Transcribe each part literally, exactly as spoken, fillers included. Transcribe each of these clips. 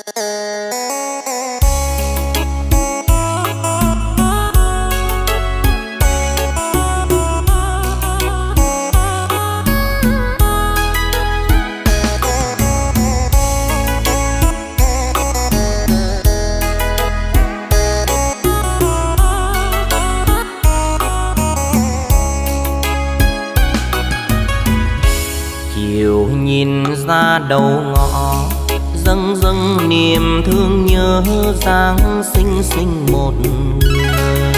Nhìn ra đầu ngõ dâng dâng niềm thương nhớ Giáng sinh sinh một người.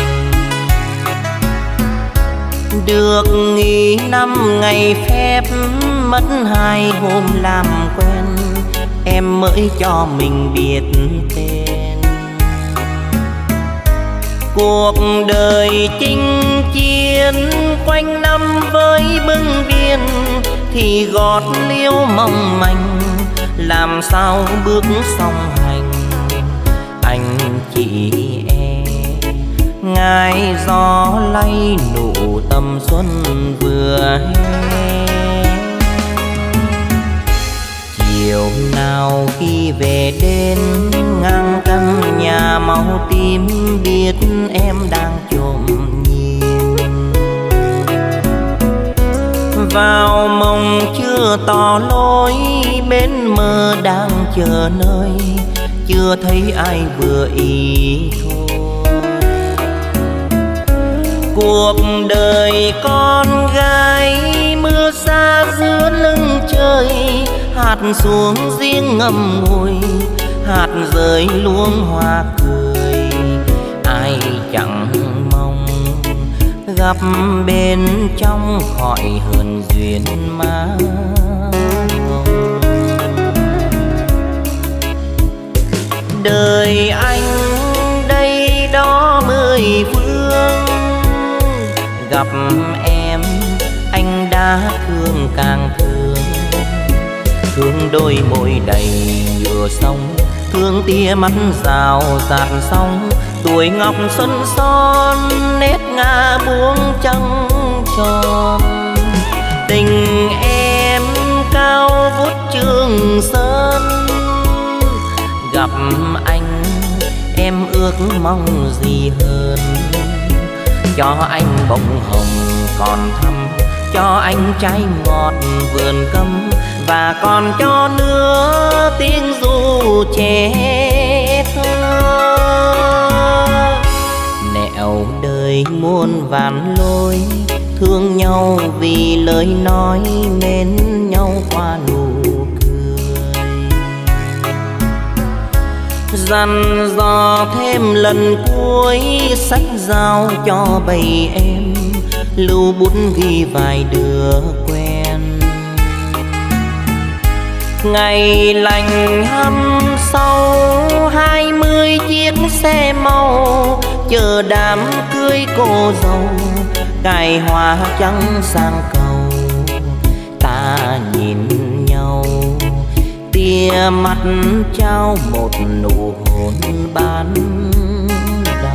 Được nghỉ năm ngày phép mất hai hôm làm quen, em mới cho mình biết tên. Cuộc đời chinh chiến quanh năm với bưng biên thì gót liễu mong manh, làm sao bước song hành. Anh chị em ngài gió lay nụ tầm xuân vừa hè. Chiều nào khi về đến ngang căn nhà màu tím, biết em đang trộm nhìn vào mộng chưa tỏ lối, bên mơ đang chờ nơi chưa thấy ai vừa ý thôi. Cuộc đời con gái mưa xa giữa lưng trời, hạt xuống riêng ngậm ngùi, hạt rơi luống hoa cười. Ai chẳng mong gặp bên trong khỏi hơn duyên má hồng. Đời anh đây đó mười phương, gặp em anh đã thương càng thương. Thương đôi môi đầy nhựa sông, thương tia mắt rào rạt sóng. Tuổi ngọc xuân son nét ngà buông trăng tròn. Tình em cao vút Trường Sơn, gặp anh em ước mong gì hơn. Cho anh bông hồng còn thắm, cho anh trái ngọt vườn cấm, và còn cho nữa tiếng ru trẻ thơ. Nẻo đời muôn vàn lối, thương nhau vì lời nói, mến nhau qua nụ cười. Dặn dò thêm lần cuối, sách giao cho bầy em, lưu bút ghi vài đứa quen. Ngày lành hăm sau hai mươi chiếc xe màu, chờ đám cưới cô dâu cài hoa trắng sang cầu. Ta nhìn nhau tia mắt trao một nụ hôn ban đầu.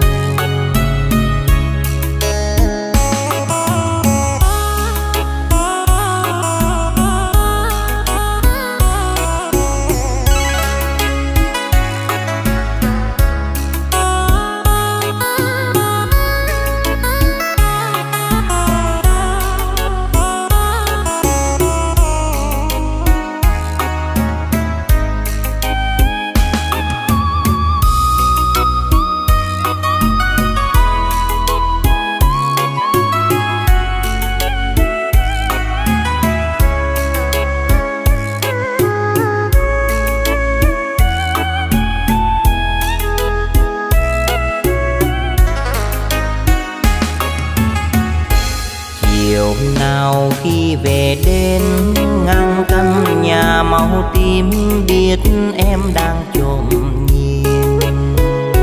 Nào khi về đến ngang căn nhà màu tím, biết em đang trộm nhìn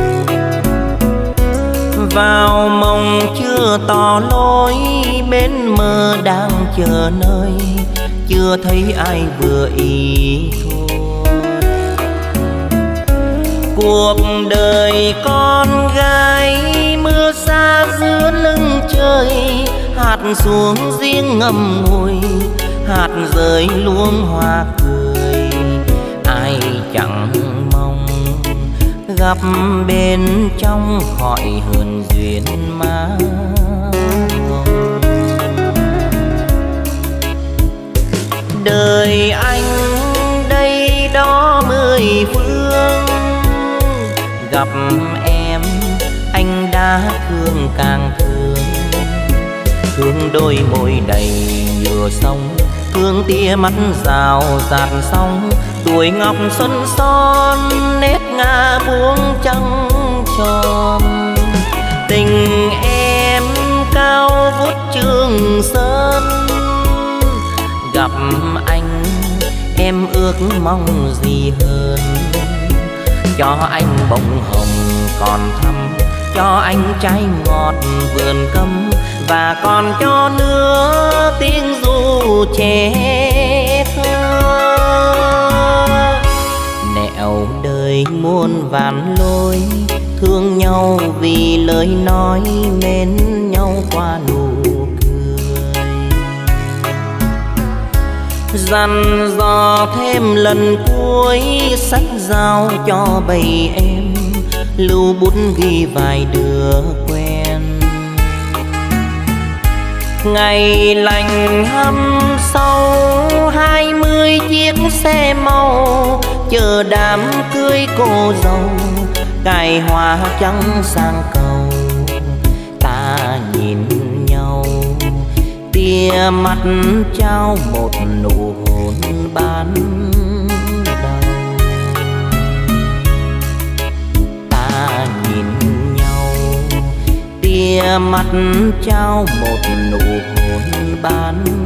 vào mộng chưa tỏ lối, bên mơ đang chờ nơi chưa thấy ai vừa ý thôi. Cuộc đời con gái mưa xa giữa lưng trời, hạt xuống riêng ngậm ngùi, hạt rơi luống hoa cười. Ai ai chẳng mong gặp bên trong khỏi hờn duyên má hồng. Đời anh đây đó mười phương, gặp em anh đã thương càng thương. Thương đôi môi đầy nhựa sông, thương tia mắt rào rạt sóng. Tuổi ngọc xuân son nét ngà buông trăng tròn. Tình em cao vút Trường Sơn, gặp anh em ước mong gì hơn. Cho anh bông hồng còn thắm, cho anh trái ngọt vườn cấm, và còn cho nữa tiếng ru trẻ thơ. Nẻo đời muôn vàn lối, thương nhau vì lời nói, mến nhau qua nụ cười. Dặn dò thêm lần cuối, sách giao cho bầy em, lưu bút ghi vài đứa quen. Ngày lành hâm sau, hai mươi chiếc xe màu chờ đám cưới cô dâu, cài hoa trắng sang cầu. Ta nhìn nhau, tia mắt trao một nụ hôn ban đầu. Ta nhìn nhau, tia mắt trao một nụ hôn ban đầu.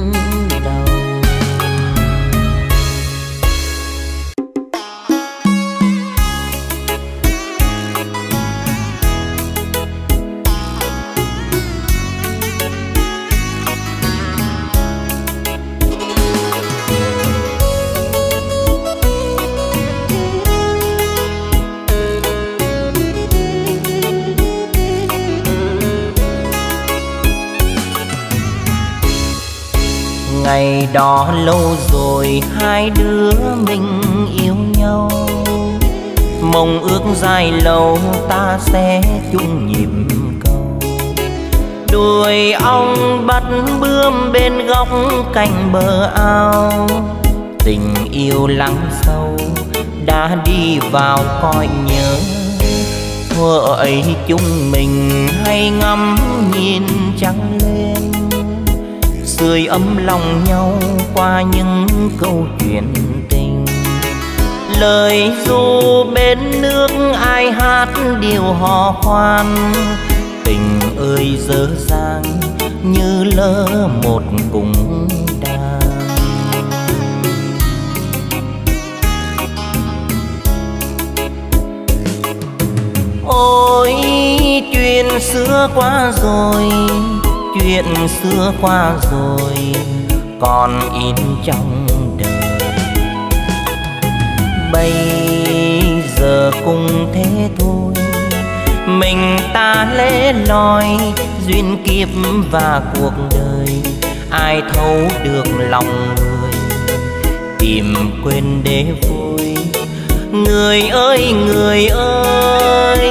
Ngày đó lâu rồi hai đứa mình yêu nhau, mong ước dài lâu ta sẽ chung nhịp cầu. Đuôi ong bắt bướm bên góc cạnh bờ ao, tình yêu lắng sâu đã đi vào cõi nhớ. Thuở ấy chúng mình hay ngắm nhìn trăng lên, sưởi ấm lòng nhau qua những câu chuyện tình. Lời ru bên nước ai hát điều hò khoan, tình ơi dở dang như lỡ một cung đàn. Ôi chuyện xưa qua rồi, chuyện xưa qua rồi còn in trong đời. Bây giờ cũng thế thôi, mình ta lẻ loi duyên kiếp và cuộc đời. Ai thấu được lòng người, tìm quên để vui. Người ơi người ơi,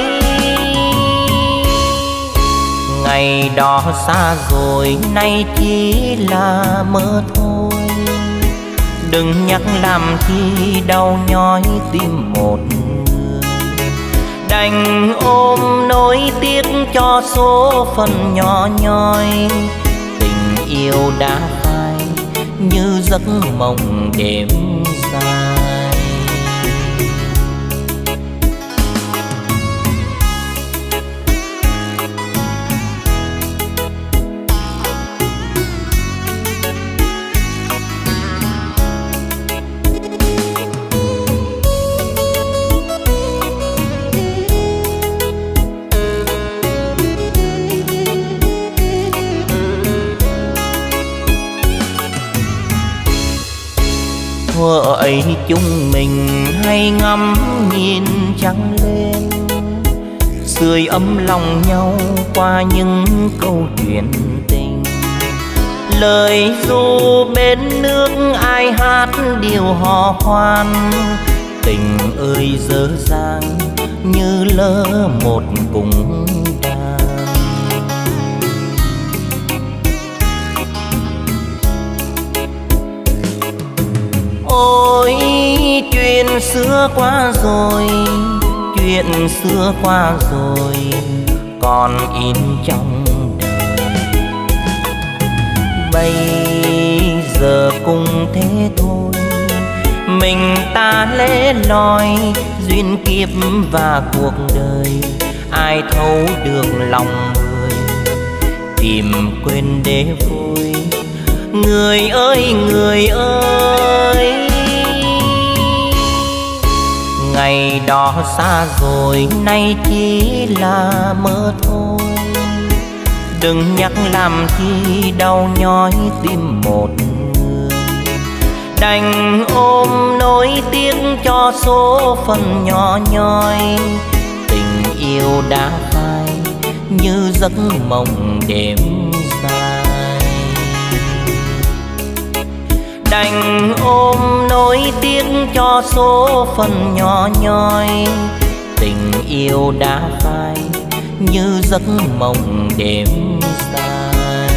ngày đó xa rồi nay chỉ là mơ thôi. Đừng nhắc làm chi đau nhói tim một người, đành ôm nỗi tiếc cho số phận nhỏ nhoi. Tình yêu đã phai như giấc mộng đêm dài. Thuở ấy chúng mình hay ngắm nhìn trăng lên, sưởi ấm lòng nhau qua những câu chuyện tình. Lời ru bên nước ai hát điều hò khoan, tình ơi dở dang như lỡ một cung đàn. Ôi chuyện xưa qua rồi, chuyện xưa qua rồi còn in trong đời. Bây giờ cũng thế thôi, mình ta lẻ loi duyên kiếp và cuộc đời, ai thấu được lòng người tìm quên để vui. Người ơi người ơi, ngày đó xa rồi nay chỉ là mơ thôi. Đừng nhắc làm chi đau nhói tim một người, đành ôm nỗi tiếc cho số phận nhỏ nhoi. Tình yêu đã phai như giấc mộng đêm dài, đành ôm nỗi tiếc cho số phận nhỏ nhoi. Tình yêu đã phai như giấc mộng đêm dài.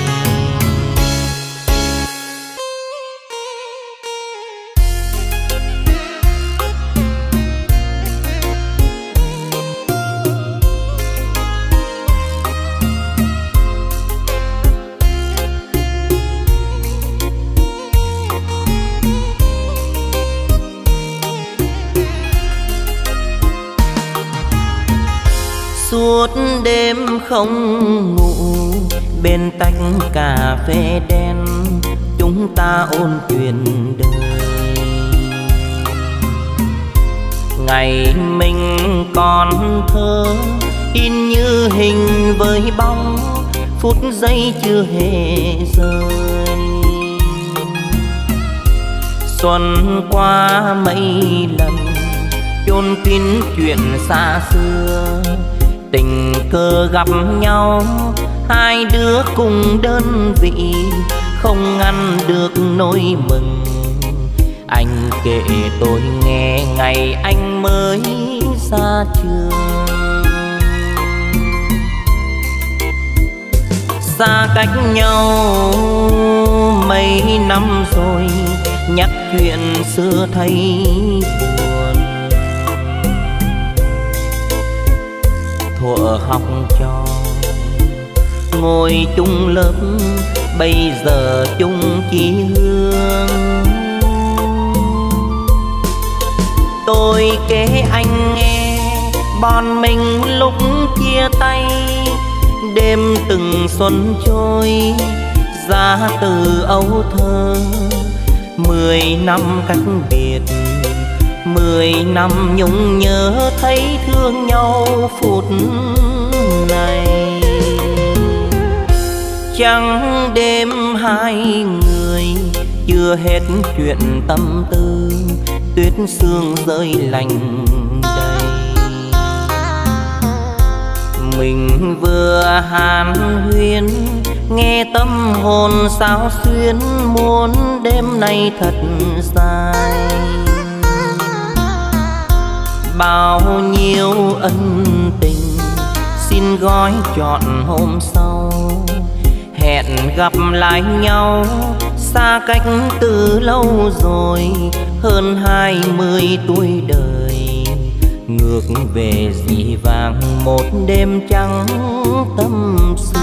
Suốt đêm không ngủ bên tách cà phê đen, chúng ta ôn chuyện đời. Ngày mình còn thơ in như hình với bóng, phút giây chưa hề rơi. Xuân qua mấy lần chôn kín chuyện xa xưa, tình cờ gặp nhau hai đứa cùng đơn vị, không ngăn được nỗi mừng. Anh kể tôi nghe ngày anh mới ra trường, xa cách nhau mấy năm rồi, nhắc chuyện xưa thấy buồn. Thuở học trò ngồi chung lớp, bây giờ chung chí hướng. Tôi kể anh nghe bọn mình lúc chia tay, đêm từng xuân trôi ra từ âu thơ. Mười năm cách biệt, mười năm nhung nhớ thấy thương nhau phút này. Trắng đêm hai người chưa hết chuyện tâm tư, tuyết sương rơi lạnh đầy. Mình vừa hàn huyên nghe tâm hồn sao xuyến, muốn đêm nay thật dài. Bao nhiêu ân tình xin gói trọn hôm sau, hẹn gặp lại nhau xa cách từ lâu rồi, hơn hai mươi tuổi đời. Ngược về dĩ vãng một đêm trắng tâm sự.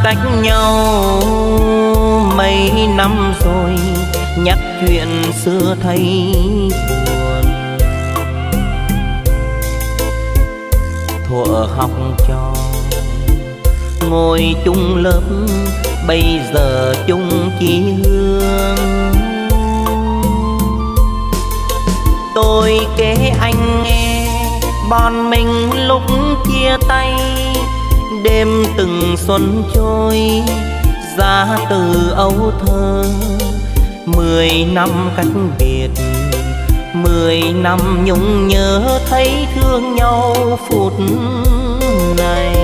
cách nhau mấy năm rồi, nhắc chuyện xưa thấy buồn. Thuở học trò ngồi chung lớp, bây giờ chung chí hương. Tôi kể anh nghe bọn mình lúc chia tay, đêm từng xuân trôi ra từ ấu thơ. Mười năm cách biệt, mười năm nhung nhớ thấy thương nhau phút này.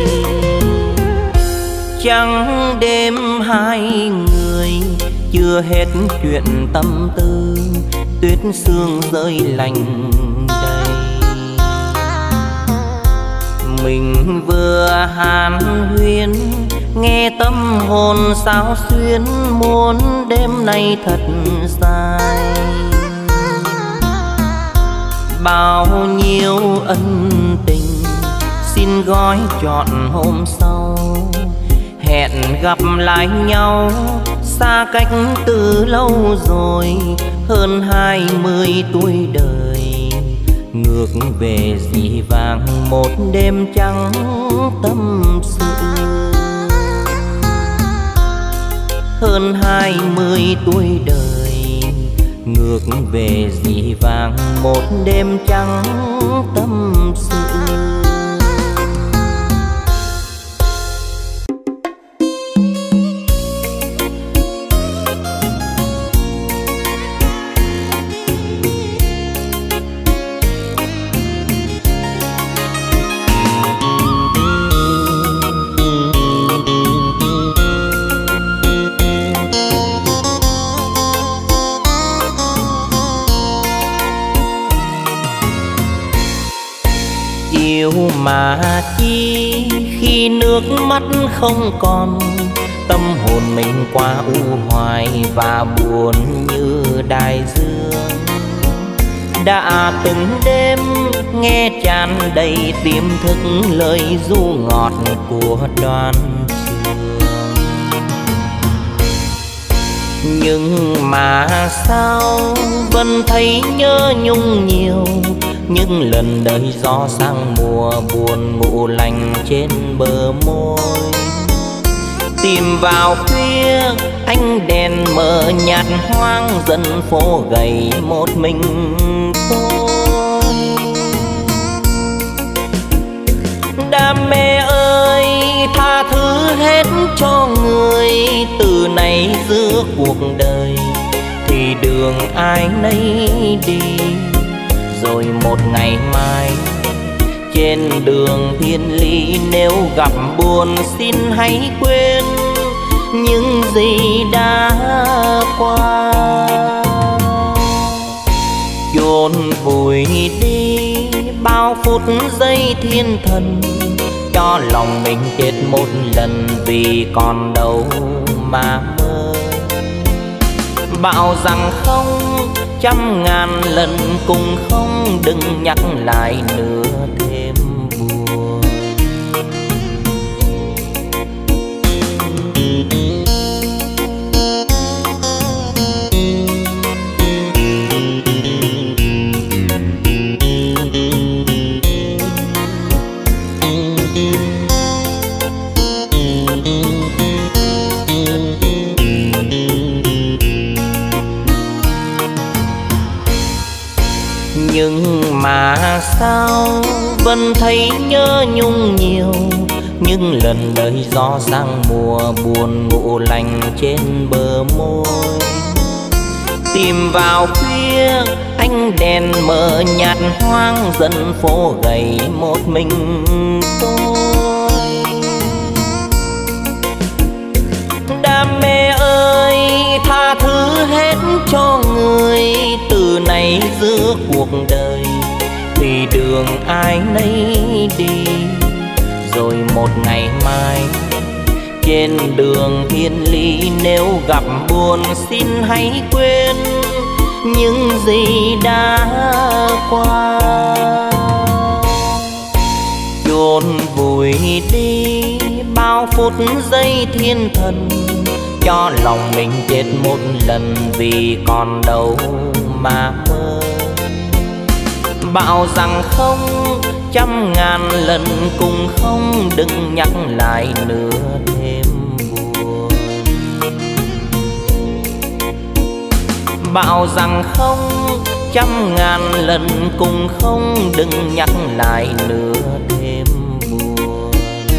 Trắng đêm hai người chưa hết chuyện tâm tư, tuyết sương rơi lạnh đầy. Mình vừa hàn huyên nghe tâm hồn sao xuyên, muốn đêm nay thật dài. Bao nhiêu ân tình xin gói trọn hôm sau, hẹn gặp lại nhau xa cách từ lâu rồi. Hơn hai mươi tuổi đời ngược về dĩ vãng một đêm trắng tâm sự. Hơn hai mươi tuổi đời ngược về dĩ vãng một đêm trắng tâm sự. Yêu mà chi khi nước mắt không còn, tâm hồn mình quá u hoài và buồn như đại dương. Đã từng đêm nghe tràn đầy tiềm thức lời ru ngọt của Đoan Trường. Nhưng mà sao vẫn thấy nhớ nhung nhiều, những lần đời gió sang mùa buồn ngủ lành trên bờ môi. Tìm vào khuya ánh đèn mờ nhạt hoang, dần phố gầy một mình tôi. Đam mê ơi tha thứ hết cho người, từ nay giữa cuộc đời thì đường ai nấy đi. Rồi một ngày mai trên đường thiên lý, nếu gặp buồn xin hãy quên những gì đã qua. Chôn vùi đi bao phút giây thiên thần, cho lòng mình chết một lần vì còn đâu mà mơ. Bảo rằng không trăm ngàn lần cùng không, đừng nhắc lại nữa thêm buồn. Nhưng mà sao vẫn thấy nhớ nhung nhiều, những lần đời gió sang mùa buồn ngủ lành trên bờ môi. Tìm vào khuya ánh đèn mờ nhạt hoang, dần phố gầy một mình tôi. Đam mê ơi tha thứ hết cho người, từ nay giữa cuộc đời thì đường ai nấy đi. Rồi một ngày mai trên đường thiên lý, nếu gặp buồn xin hãy quên những gì đã qua. Chôn vùi đi bao phút phút giây thiên thần, cho lòng mình chết một lần vì còn đâu mà mơ. Bảo rằng không, trăm ngàn lần cũng không, đừng nhắc lại nữa thêm buồn. Bảo rằng không, trăm ngàn lần cũng không, đừng nhắc lại nữa thêm buồn.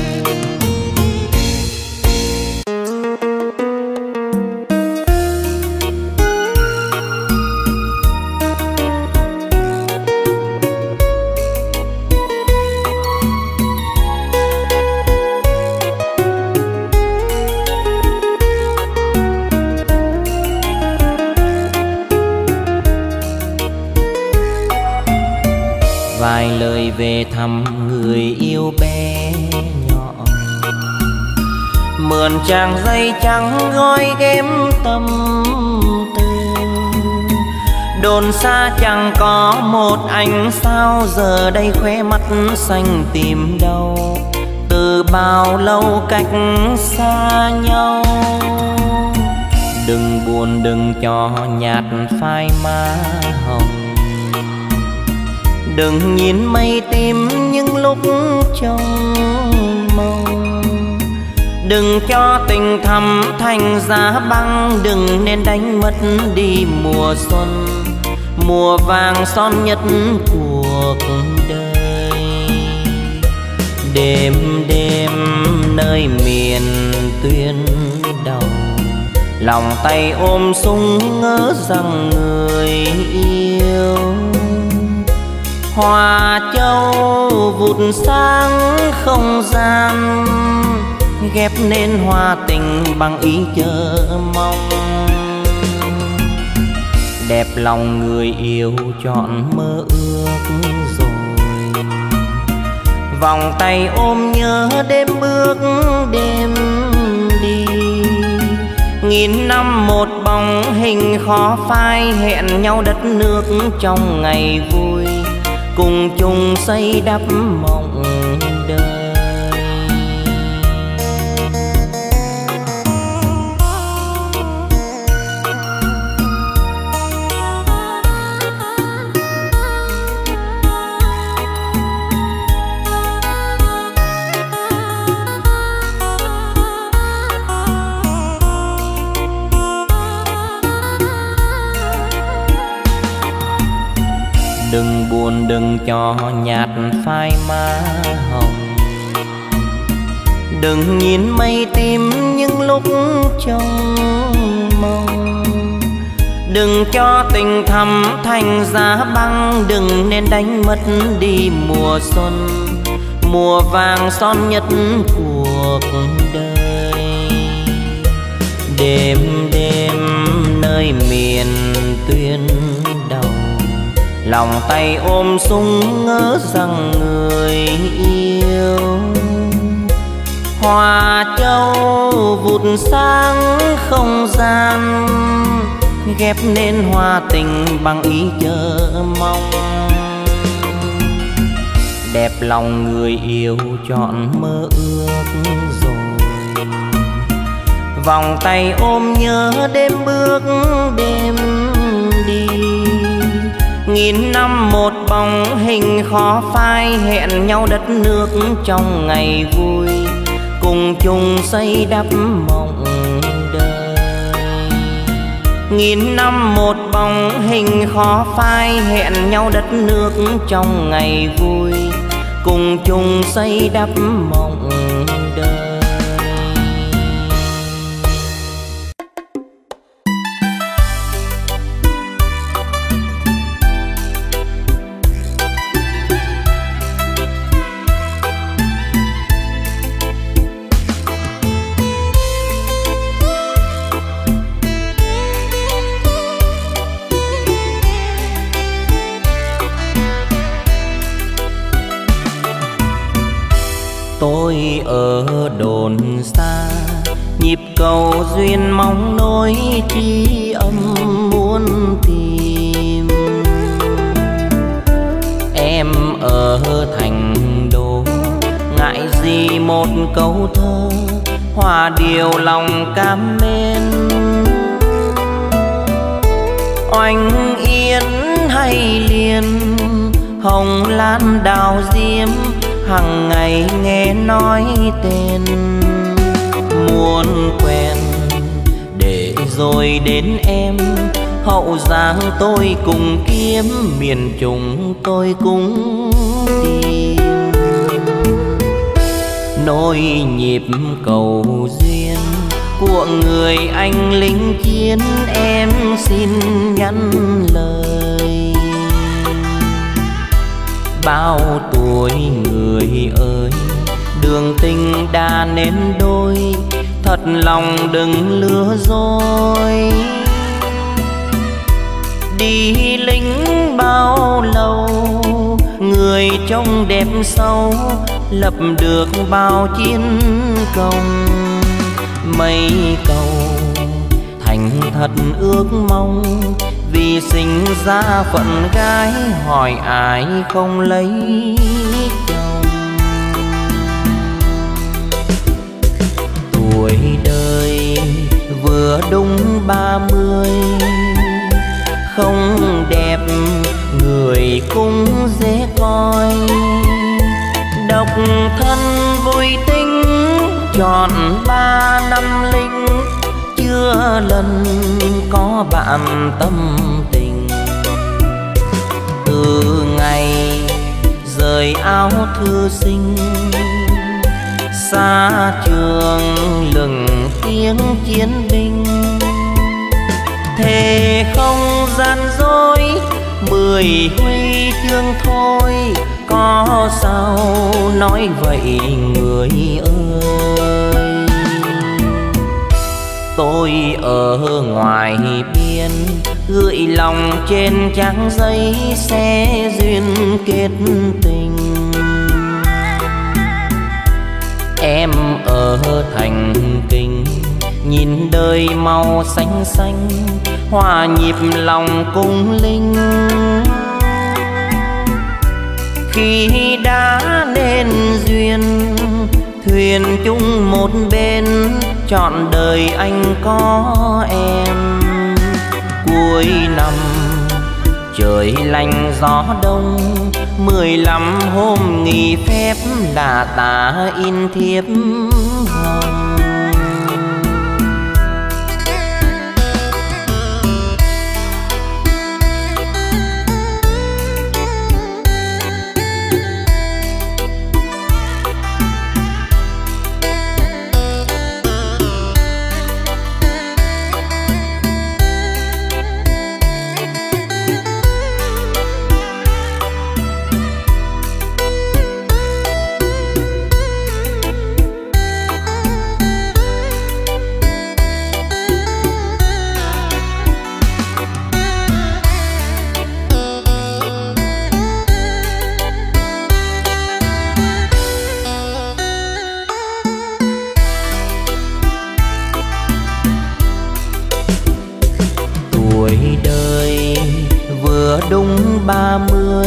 Vài lời về thăm người yêu bé nhỏ, mượn trang giấy trắng gói ghém tâm tư. Đồn xa chẳng có một ánh sao, giờ đây khóe mắt xanh tìm đâu, từ bao lâu cách xa nhau. Đừng buồn đừng cho nhạt phai má hồng, đừng nhìn mây tím những lúc trong mộng. Đừng cho tình thầm thành giá băng, đừng nên đánh mất đi mùa xuân, mùa vàng son nhất cuộc đời. Đêm đêm nơi miền tuyên đầu, lòng tay ôm súng ngỡ rằng người yêu. Hoa châu vụt sáng không gian, ghép nên hoa tình bằng ý chờ mong. Đẹp lòng người yêu chọn mơ ước rồi, vòng tay ôm nhớ đêm bước đêm đi. Nghìn năm một bóng hình khó phai, hẹn nhau đất nước trong ngày vui, cùng chung xây đắp mộng đời. Đừng buồn đừng cho nhạt phai má hồng, đừng nhìn mây tím những lúc trong mộng. Đừng cho tình thầm thành giá băng, đừng nên đánh mất đi mùa xuân, mùa vàng son nhất cuộc đời. Đêm đêm nơi miền tuyên đầu, lòng tay ôm súng ngỡ rằng người yêu. Hoa châu vụt sáng không gian, ghép nên hoa tình bằng ý chờ mong. Đẹp lòng người yêu chọn mơ ước rồi, vòng tay ôm nhớ đêm bước đêm đi. Nghìn năm một bóng hình khó phai, hẹn nhau đất nước trong ngày vui, cùng chung xây đắp mộng đời. Nghìn năm một bóng hình khó phai, hẹn nhau đất nước trong ngày vui, cùng chung xây đắp mộng đời. Tôi ở đồn xa, nhịp cầu duyên mong nối tri âm muốn tìm. Em ở thành đô, ngại gì một câu thơ, hòa điều lòng cam mến. Oanh yến hay liền, hồng lan đào diêm, hằng ngày nghe nói tên. Muốn quen để rồi đến em, Hậu Giang tôi cùng kiếm, miền Trung tôi cũng tìm. Nối nhịp cầu duyên của người anh lính chiến, em xin nhắn lời. Bao tuổi người ơi, đường tình đã nên đôi, thật lòng đừng lừa dối. Đi lính bao lâu, người trông đẹp sâu, lập được bao chiến công. Mấy câu thành thật ước mong, vì sinh ra phận gái, hỏi ai không lấy chồng. Tuổi đời vừa đúng ba mươi, không đẹp người cũng dễ coi. Độc thân vui tính tròn ba năm linh, chưa lần có bạn tâm tình. Từ ngày rời áo thư sinh, xa trường lừng tiếng chiến binh. Thề không gian dối, mười huy chương thôi, có sao nói vậy người ơi. Tôi ở ngoài biên, gửi lòng trên trang giấy, sẽ duyên kết tình. Em ở thành Kinh, nhìn đời màu xanh xanh, hòa nhịp lòng cung linh. Khi đã nên duyên, thuyền chung một bên, trọn đời anh có em. Cuối năm trời lạnh gió đông, mười lăm hôm nghỉ phép là ta in thiếp hồng. Ba mươi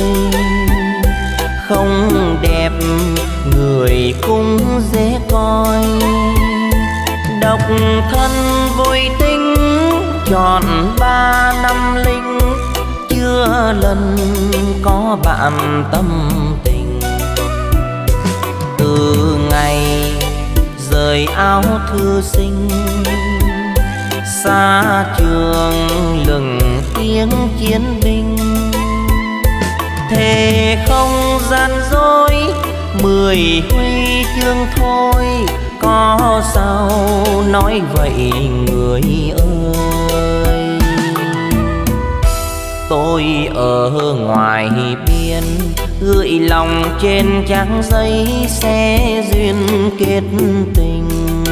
không đẹp người cũng dễ coi. Độc thân vui tính tròn ba năm linh, chưa lần có bạn tâm tình. Từ ngày rời áo thư sinh, xa trường lừng tiếng chiến binh. Thề không gian dối, mười huy chương thôi, có sao nói vậy người ơi. Tôi ở ngoài biên, gửi lòng trên trang giấy, sẽ duyên kết tình.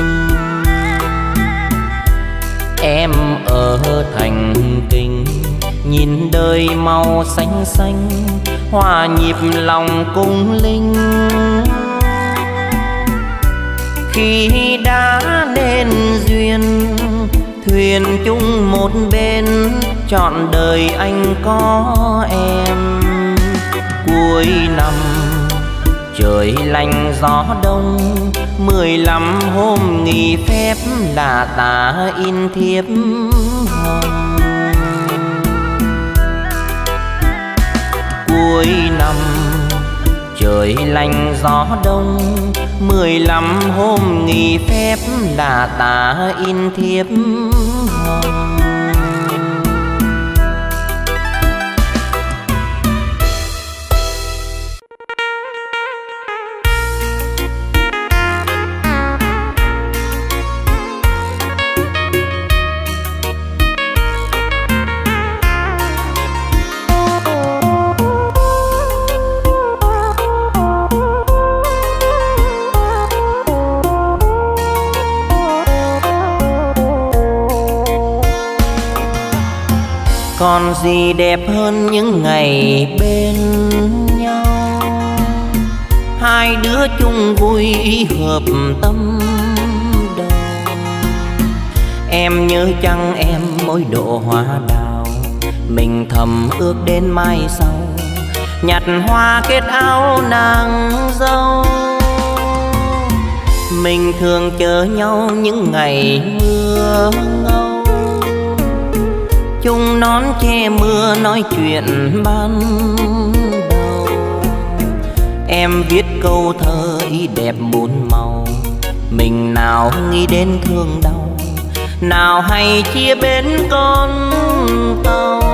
Em ở thành Kinh, nhìn đời màu xanh xanh, hòa nhịp lòng cung linh. Khi đã nên duyên, thuyền chung một bên, trọn đời anh có em. Cuối năm Trời lạnh gió đông, mười lăm hôm nghỉ phép là ta in thiếp hồng. Cuối năm trời lạnh gió đông, mười lăm hôm nghỉ phép là ta in thiếp hồng. Còn gì đẹp hơn những ngày bên nhau, hai đứa chung vui hợp tâm đầu. Em nhớ chăng em mỗi độ hoa đào, mình thầm ước đến mai sau nhặt hoa kết áo nàng dâu. Mình thường chờ nhau những ngày mưa ngâu, chung nón che mưa nói chuyện ban đầu. Em viết câu thơ ý đẹp muôn màu, mình nào nghĩ đến thương đau, nào hay chia bên con tàu.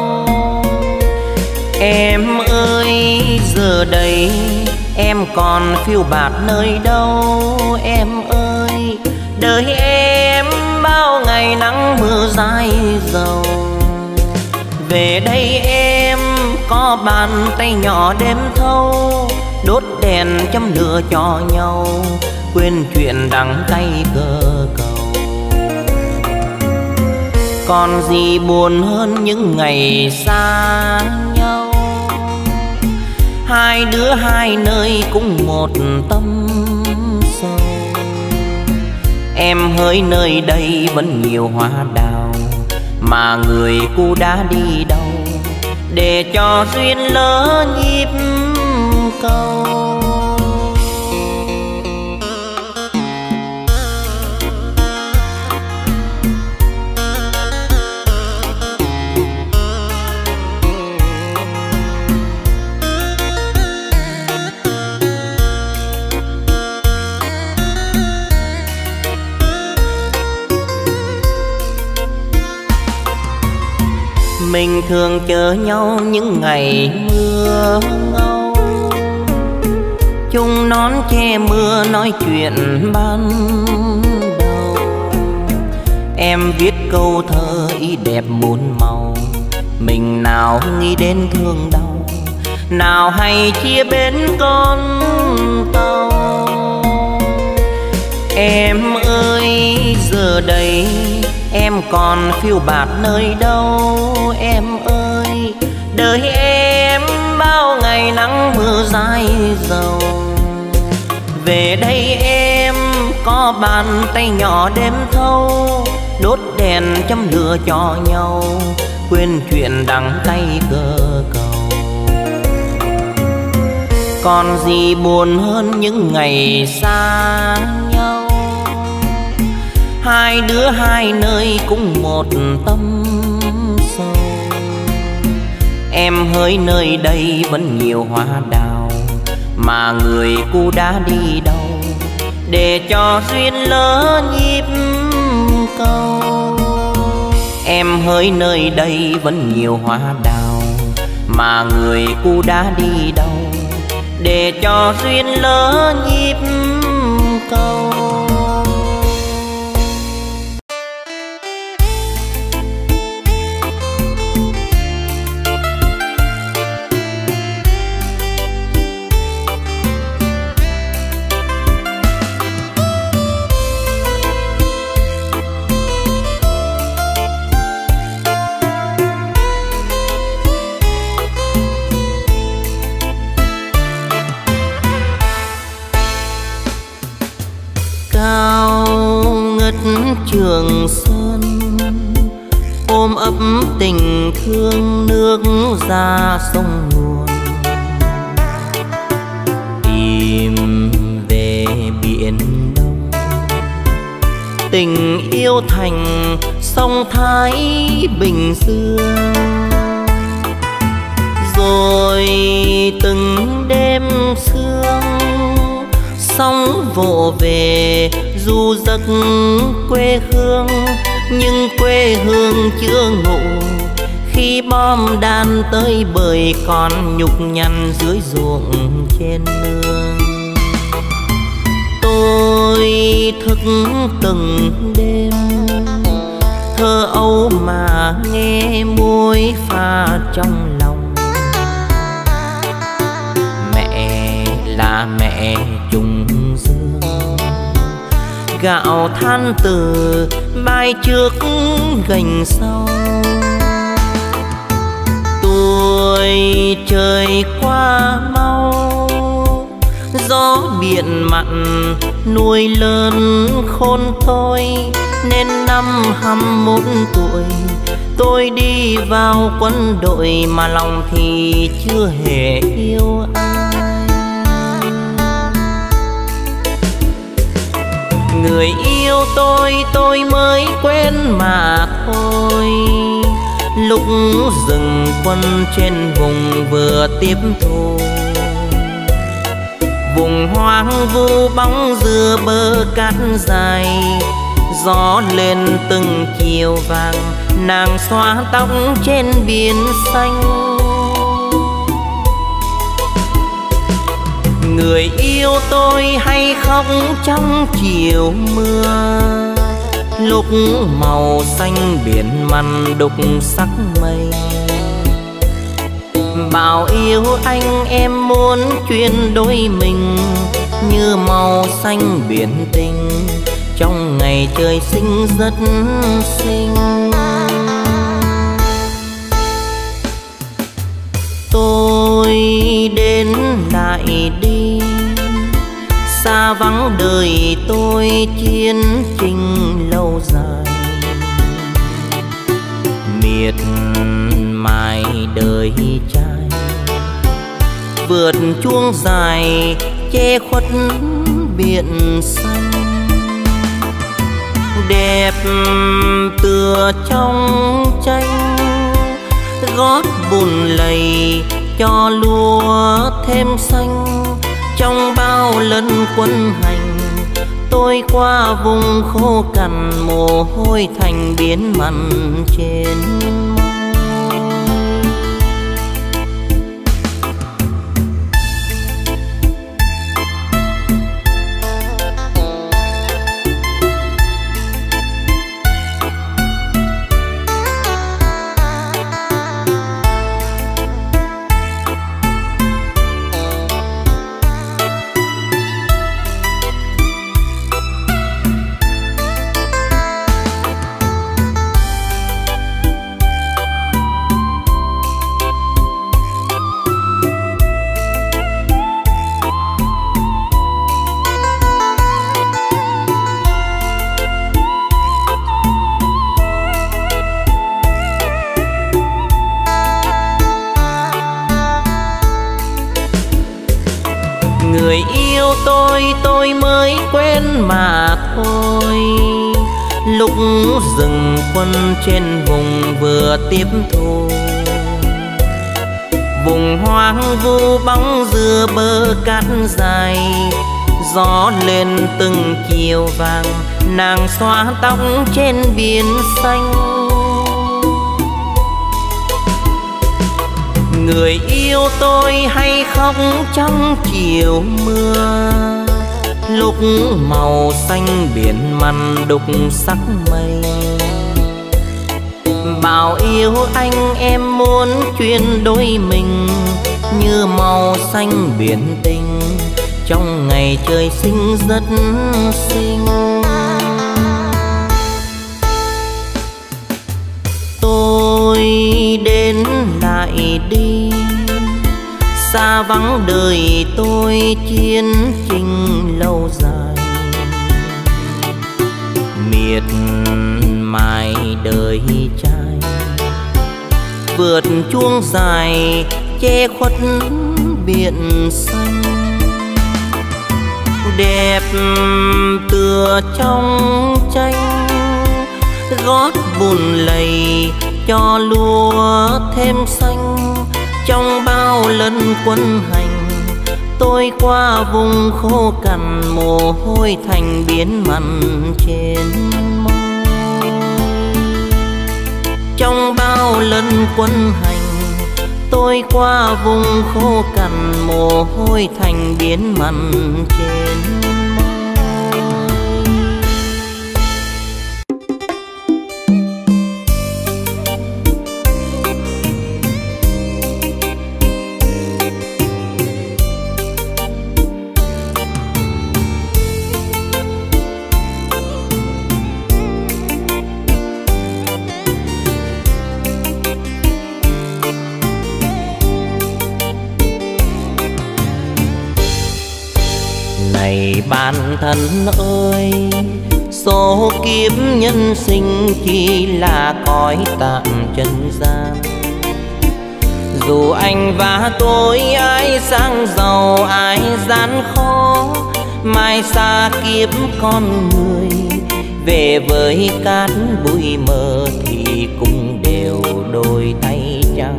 Em ơi giờ đây em còn phiêu bạt nơi đâu. Em ơi đời em bao ngày nắng mưa dãi dầu. Về đây em có bàn tay nhỏ đêm thâu, đốt đèn châm lửa cho nhau, quên chuyện đắng cay cơ cầu. Còn gì buồn hơn những ngày xa nhau, hai đứa hai nơi cũng một tâm sâu. Em hỡi nơi đây vẫn nhiều hoa đào, mà người cu đã đi đâu để cho duyên lỡ nhịp cầu. Mình thường chờ nhau những ngày mưa ngâu, chung nón che mưa nói chuyện ban đầu. Em viết câu thơ ý đẹp muôn màu, mình nào nghĩ đến thương đau, nào hay chia bên con tàu. Em ơi giờ đây em còn phiêu bạt nơi đâu. Em ơi đời em bao ngày nắng mưa dãi dầu. Về đây em có bàn tay nhỏ đêm thâu, đốt đèn châm lửa cho nhau, quên chuyện đắng cay cơ cầu. Còn gì buồn hơn những ngày xa nhau, hai đứa hai nơi cũng một tâm sâu. Em hỡi nơi đây vẫn nhiều hoa đào, mà người cu đã đi đâu để cho duyên lỡ nhịp cầu. Em hỡi nơi đây vẫn nhiều hoa đào, mà người cu đã đi đâu để cho duyên lỡ nhịp cầu. Trường Sơn ôm ấp tình thương nước ra sông nguồn, kỷ tìm về biển Đông. Tình yêu thành sông Thái Bình Dương. Rồi từng đêm sương sóng vỗ về du giấc quê hương, nhưng quê hương chưa ngủ khi bom đạn tới bời còn nhục nhằn dưới ruộng trên nương. Tôi thức từng đêm thơ âu mà nghe muối pha trong lòng. Mẹ là mẹ trùng dương, gạo than từ mai trước gành sau. Tuổi trời qua mau, gió biển mặn nuôi lớn khôn tôi, nên năm hăm một tuổi tôi đi vào quân đội mà lòng thì chưa hề yêu ai. Người yêu tôi tôi mới quên mà thôi, lúc dừng quân trên vùng vừa tiếp thu. Vùng hoang vu bóng dừa bờ cát dài, gió lên từng chiều vàng, nàng xóa tóc trên biển xanh. Người yêu tôi hay khóc trong chiều mưa, lúc màu xanh biển mặn đục sắc mây. Bảo yêu anh em muốn chuyển đôi mình, như màu xanh biển tình trong ngày trời sinh rất xinh. Tôi đến lại đi, xa vắng đời tôi chiến tranh lâu dài. Miệt mài đời trai, vượt chuông dài che khuất biển xanh. Đẹp tựa trong tranh, gót bùn lầy cho lúa thêm xanh. Trong bao lần quân hành, tôi qua vùng khô cằn, mồ hôi thành biến mặn trên môi. Người yêu tôi tôi mới quên mà thôi, lúc dừng quân trên vùng vừa tiếp thu. Vùng hoang vu bóng dừa bờ cát dài, gió lên từng chiều vàng, nàng xóa tóc trên biển xanh. Người yêu tôi hay khóc trong chiều mưa, lúc màu xanh biển mặn đục sắc mây. Bảo yêu anh em muốn chuyển đôi mình, như màu xanh biển tình trong ngày trời sinh rất xinh. Tôi đến lại đi, xa vắng đời tôi chiến tranh lâu dài. Miệt mài đời trai, vượt chuông dài che khuất biển xanh. đẹp tựa trong tranh, gót bùn lầy cho lúa thêm xanh. Trong bao lần quân hành tôi qua vùng khô cằn, mồ hôi thành biến mặn trên môi. Trong bao lần quân hành tôi qua vùng khô cằn, mồ hôi thành biến mặn trên môi. Này bạn thân ơi, số kiếp nhân sinh chỉ là cõi tạm trần gian. Dù anh và tôi ai sang giàu ai gian khó, mai xa kiếp con người về với cát bụi mờ thì cũng đều đôi tay trắng.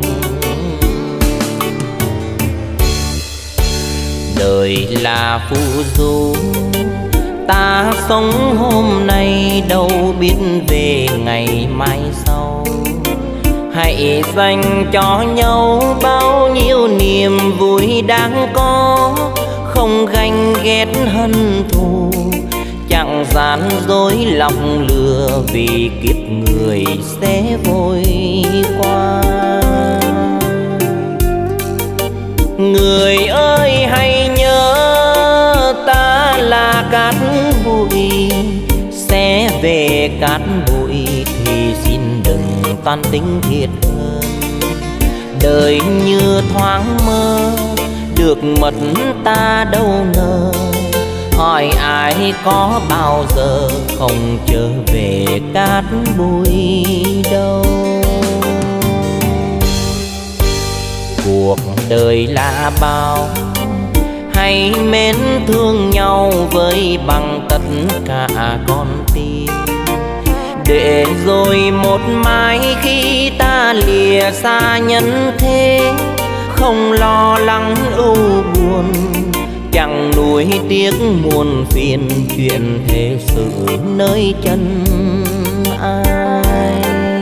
Đời là phù du, ta sống hôm nay đâu biết về ngày mai sau. Hãy dành cho nhau bao nhiêu niềm vui đáng có, không ganh ghét hận thù, chẳng gian dối lòng lừa, vì kiếp người sẽ vội qua. Người ơi hãy nhớ ta là cát bụi, sẽ về cát bụi thì xin đừng toan tính thiệt hơn. Đời như thoáng mơ, được mất ta đâu ngờ. Hỏi ai có bao giờ không trở về cát bụi đâu. Cuộc đời là bao, hãy mến thương nhau với bằng tất cả con tim. Để rồi một mai khi ta lìa xa nhân thế, không lo lắng ưu buồn, chẳng nuối tiếc muôn phiền, chuyện thế sự nơi chân ai.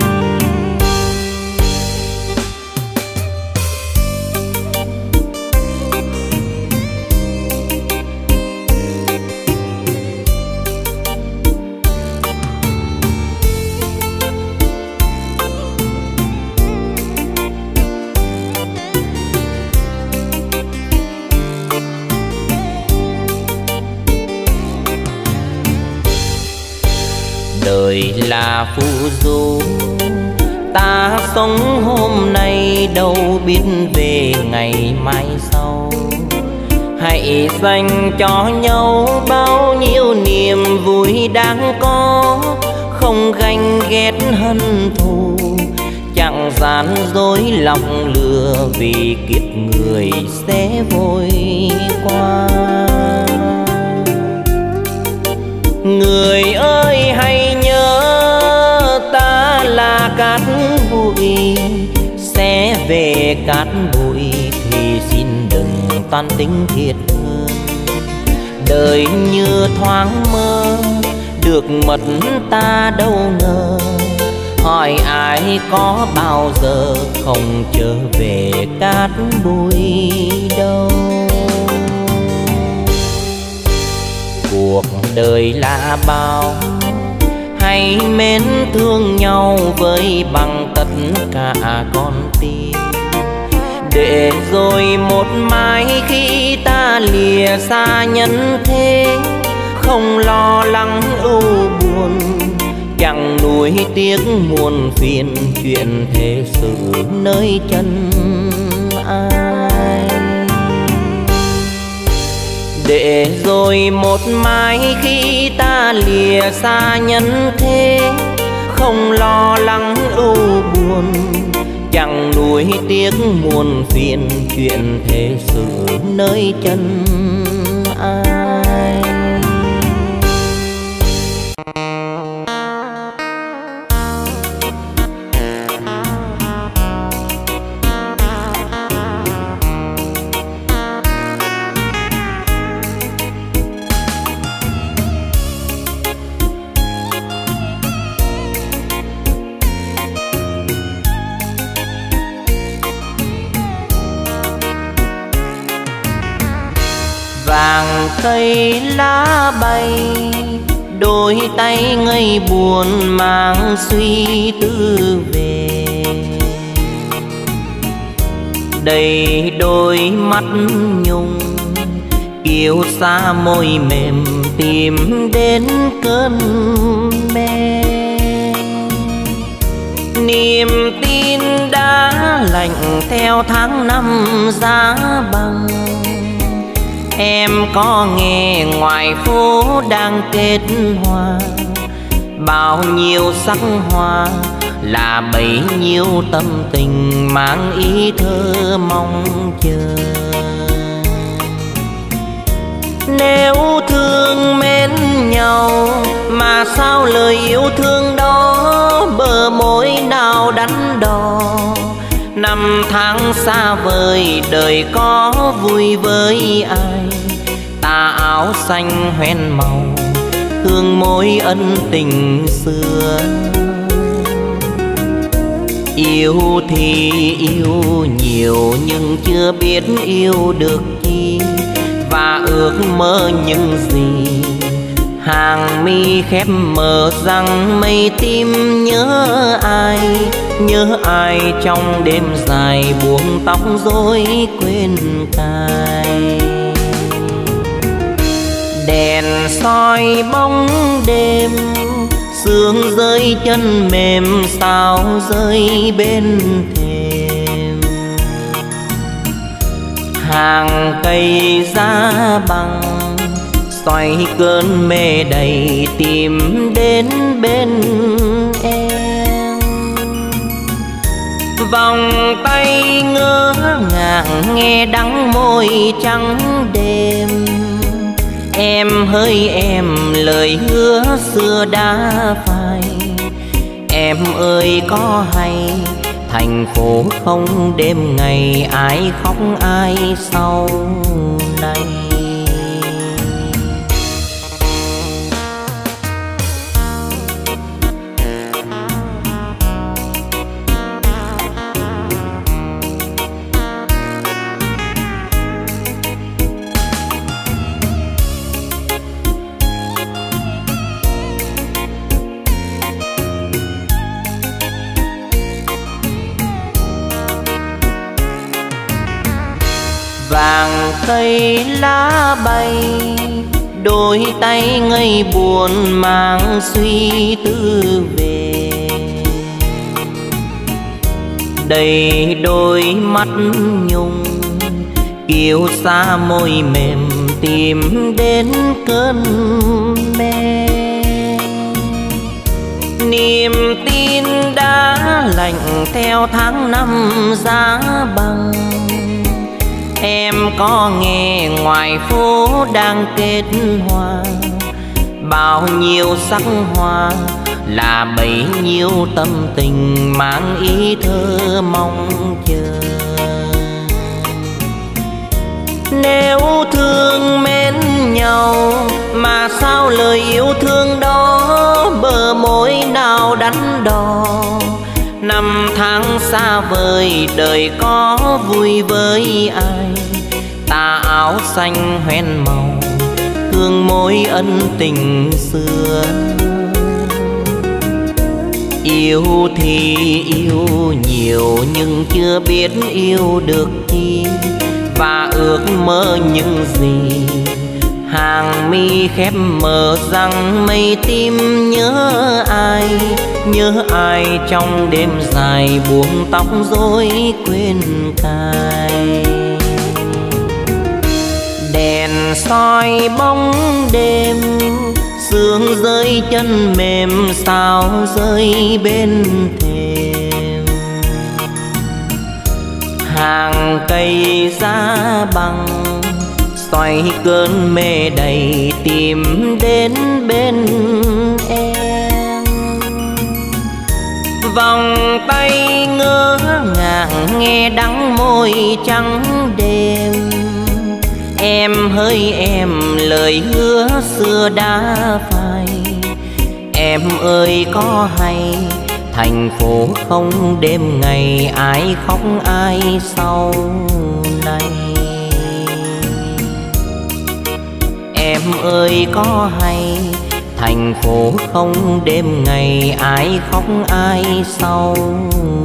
Đời là phù du, ta sống hôm nay đâu biết về ngày mai sau. Hãy dành cho nhau bao nhiêu niềm vui đáng có, không ganh ghét hận thù, chẳng gian dối lòng lừa, vì kiếp người sẽ vội qua. Người ơi hãy nhớ ta là cát bụi, sẽ về cát bụi thì xin đừng toan tính thiệt hơn. Đời như thoáng mơ, được mất ta đâu ngờ. Hỏi ai có bao giờ không trở về cát bụi đâu. Cuộc đời là bao, hãy mến thương nhau với bằng tất cả con tim. Để rồi một mai khi ta lìa xa nhân thế, không lo lắng ưu buồn, chẳng nuối tiếc muôn phiền, chuyện thế sự nơi chân ai. Để rồi một mai khi ta lìa xa nhân thế, không lo lắng ưu buồn, chẳng nuối tiếc muôn phiền, chuyện thế sự nơi chân ai. cây lá bay, đôi tay ngây buồn mang suy tư về. Đầy đôi mắt nhung kiêu xa môi mềm tìm đến cơn mê. Niềm tin đã lạnh theo tháng năm giá băng. Em có nghe ngoài phố đang kết hoa, bao nhiêu sắc hoa là bấy nhiêu tâm tình mang ý thơ mong chờ. Nếu thương mến nhau mà sao lời yêu thương đó bờ môi nào đắn đo. Năm tháng xa vời đời có vui với ai, tà áo xanh hoen màu hương môi ân tình xưa. Yêu thì yêu nhiều nhưng chưa biết yêu được chi, và ước mơ những gì. Hàng mi khép mờ rằng mây tim nhớ ai, nhớ ai trong đêm dài buông tóc rối quên cài. Đèn soi bóng đêm, sương rơi chân mềm sao rơi bên thềm. Hàng cây giá băng xoay cơn mê đầy tìm đến bên em. Vòng tay ngỡ ngàng nghe đắng môi trắng đêm. Em hỡi em lời hứa xưa đã phai. Em ơi có hay thành phố không đêm ngày ai khóc ai sau này. Vàng cây lá bay, đôi tay ngây buồn mang suy tư về. Đầy đôi mắt nhung kiêu xa môi mềm tìm đến cơn mê. Niềm tin đã lạnh theo tháng năm giá băng. Em có nghe ngoài phố đang kết hoa, bao nhiêu sắc hoa là bấy nhiêu tâm tình mang ý thơ mong chờ. Nếu thương mến nhau mà sao lời yêu thương đó bờ môi nào đắn đo. Năm tháng xa vời đời có vui với ai, tà áo xanh hoen màu hương môi ân tình xưa. Yêu thì yêu nhiều nhưng chưa biết yêu được chi, và ước mơ những gì. Hàng mi khép mờ rằng mây tim nhớ ai, nhớ ai trong đêm dài buông tóc rối quên cài. Đèn soi bóng đêm, sương rơi chân mềm sao rơi bên thềm. Hàng cây giá băng xoay cơn mê đầy tìm đến bên em. Vòng tay ngỡ ngàng nghe đắng môi trắng đêm. Em hỡi em lời hứa xưa đã phai. Em ơi có hay thành phố không đêm ngày ai khóc ai sau này. ơi có hay, thành phố không đêm ngày ai khóc ai sầu.